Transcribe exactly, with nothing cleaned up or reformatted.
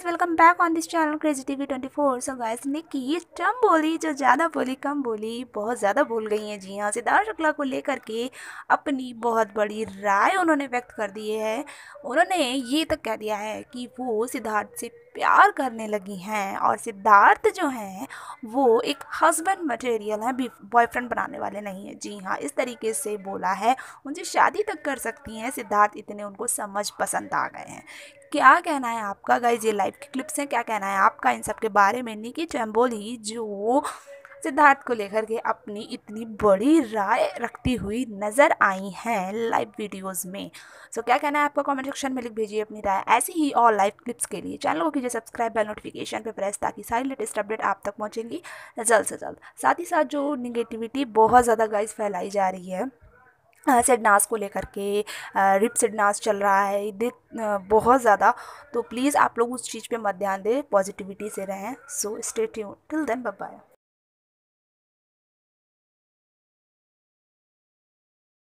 Guys, welcome back on this channel crazy TV twenty four. So guys, Nikki Tamboli जो ज़्यादा बोली कम बोली बहुत ज़्यादा बोल गई हैं। जी हाँ, सिद्धार्थ शुक्ला को लेकर के अपनी बहुत बड़ी राय उन्होंने व्यक्त कर दी है। उन्होंने ये तक कह दिया है कि वो सिद्धार्थ से प्यार करने लगी हैं और सिद्धार्थ जो हैं वो एक हस्बैंड मटेरियल है, बॉयफ्रेंड बनाने वाले नहीं है। जी हाँ, इस तरीके से बोला है। उनसे शादी तक कर सकती हैं सिद्धार्थ, इतने उनको समझ पसंद आ गए हैं। क्या कहना है आपका गाइज? ये लाइव की क्लिप्स हैं, क्या कहना है आपका इन सब के बारे में? निकी टम्बोली जो सिद्धार्थ को लेकर के अपनी इतनी बड़ी राय रखती हुई नज़र आई हैं लाइव वीडियोस में। सो क्या कहना है आपका? कमेंट सेक्शन में लिख भेजिए अपनी राय। ऐसी ही और लाइव क्लिप्स के लिए चैनल को कीजिए सब्सक्राइब, बेल नोटिफिकेशन पे प्रेस, ताकि सारी लेटेस्ट अपडेट आप तक पहुँचेंगी जल्द से जल्द। साथ ही साथ जो निगेटिविटी बहुत ज़्यादा गाइज फैलाई जा रही है सिडनास को लेकर के, रिप सिडनास चल रहा है दे बहुत ज़्यादा, तो प्लीज़ आप लोग उस चीज़ पे मत ध्यान दें, पॉजिटिविटी से रहें। So stay tuned, till then bye bye.